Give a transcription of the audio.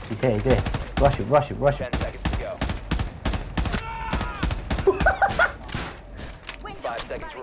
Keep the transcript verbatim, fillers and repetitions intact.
He's here, he's here. Rush it, rush it, rush it. Ten seconds to go. Five seconds.